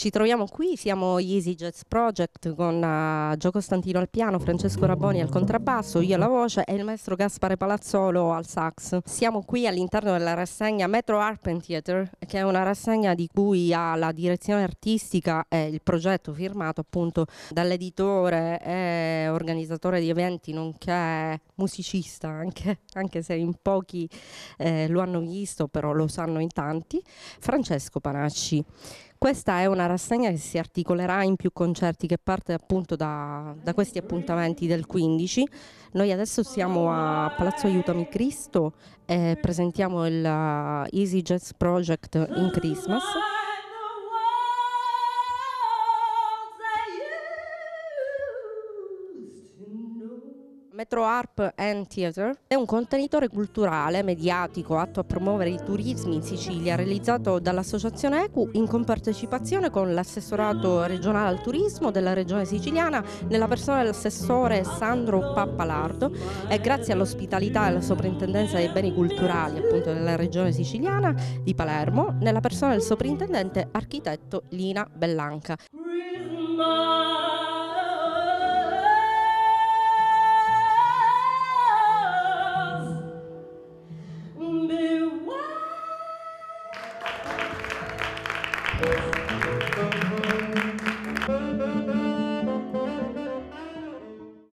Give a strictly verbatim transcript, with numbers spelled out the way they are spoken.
Ci troviamo qui, siamo gli Easy Jazz Project con uh, Gio Costantino al piano, Francesco Raboni al contrabbasso, io alla voce e il maestro Gaspare Palazzolo al sax. Siamo qui all'interno della rassegna Metro Harp and Theatre, che è una rassegna di cui ha la direzione artistica e il progetto firmato appunto dall'editore e organizzatore di eventi, nonché musicista, anche, anche se in pochi eh, lo hanno visto, però lo sanno in tanti, Francesco Panacci. Questa è una rassegna che si articolerà in più concerti, che parte appunto da, da questi appuntamenti del quindici. Noi adesso siamo a Palazzo Aiutami Cristo e presentiamo il uh, Easy Jazz Project in Christmas. Metro Harp and Theatre è un contenitore culturale mediatico atto a promuovere i turismi in Sicilia, realizzato dall'Associazione E Q U in compartecipazione con l'Assessorato regionale al turismo della regione siciliana nella persona dell'assessore Sandro Pappalardo e grazie all'ospitalità e alla soprintendenza dei beni culturali appunto della regione siciliana di Palermo nella persona del soprintendente architetto Lina Bellanca. Christmas.